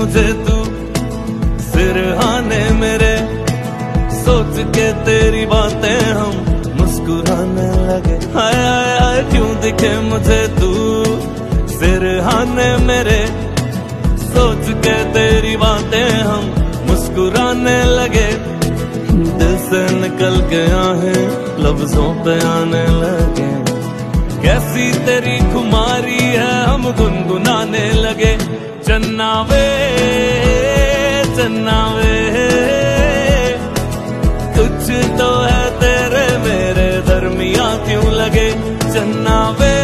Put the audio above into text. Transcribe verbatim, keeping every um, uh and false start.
मुझे तू सिरहाने मेरे, सोच के तेरी बातें हम मुस्कुराने लगे। हाय हाय हाय क्यों दिखे मुझे तू सिरहाने मेरे, सोच के तेरी बातें हम मुस्कुराने लगे। दिल से निकल के आहें लफ्जों पे आने लगे, कैसी तेरी खुमारी है हम गुनगुनाने लगे। चन्ना वे चन्ना वे कुछ तो है तेरे मेरे दरमिया क्यों लगे। चन्ना वे